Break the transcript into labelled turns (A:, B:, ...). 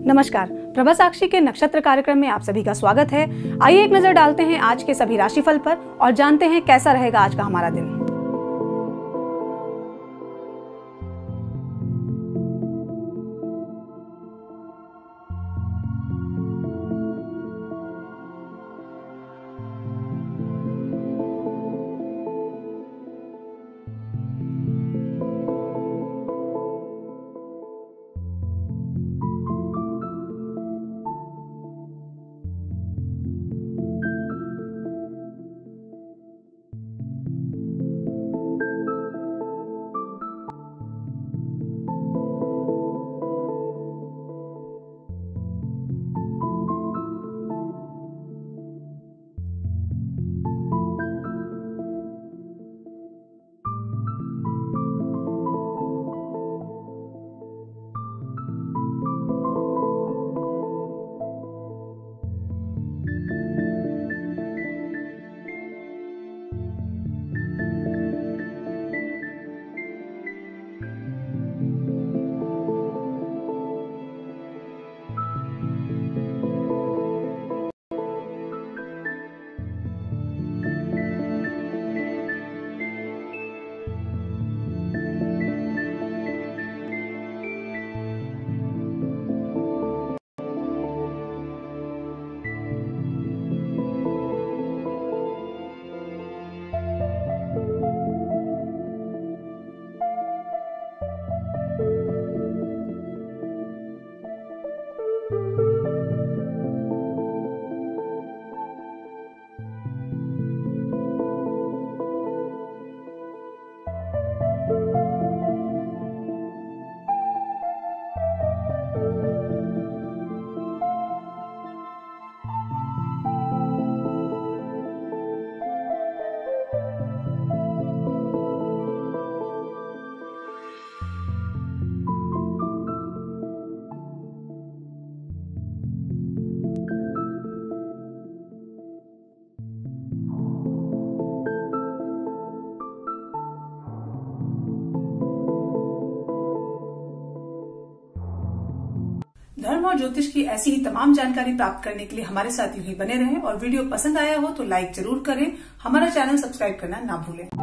A: नमस्कार, प्रभा साक्षी के नक्षत्र कार्यक्रम में आप सभी का स्वागत है। आइए एक नजर डालते हैं आज के सभी राशिफल पर और जानते हैं कैसा रहेगा आज का हमारा दिन। धर्म और ज्योतिष की ऐसी ही तमाम जानकारी प्राप्त करने के लिए हमारे साथ यूं ही बने रहें और वीडियो पसंद आया हो तो लाइक जरूर करें। हमारा चैनल सब्सक्राइब करना ना भूलें।